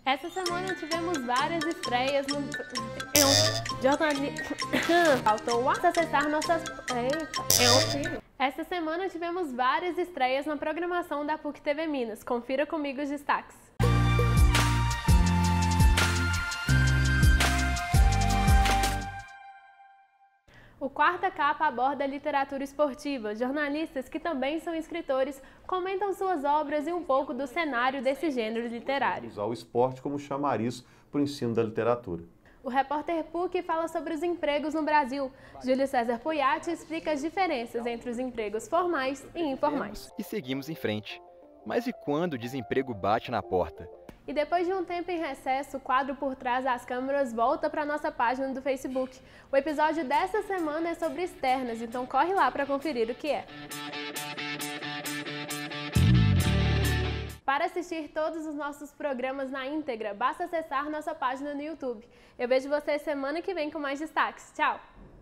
Essa semana tivemos várias estreias no jornalismo. Faltou acessar nossas. Essa semana tivemos várias estreias na programação da PUC TV Minas. Confira comigo os destaques. O Quarta Capa aborda a literatura esportiva. Jornalistas, que também são escritores, comentam suas obras e um pouco do cenário desse gênero literário. Usar o esporte como chamariz para o ensino da literatura. O repórter PUC fala sobre os empregos no Brasil. Júlio César Poiati explica as diferenças entre os empregos formais e informais. E seguimos em frente. Mas e quando o desemprego bate na porta? E depois de um tempo em recesso, o quadro Por Trás das Câmeras volta para a nossa página do Facebook. O episódio dessa semana é sobre externas, então corre lá para conferir o que é. Para assistir todos os nossos programas na íntegra, basta acessar nossa página no YouTube. Eu vejo você semana que vem com mais destaques. Tchau!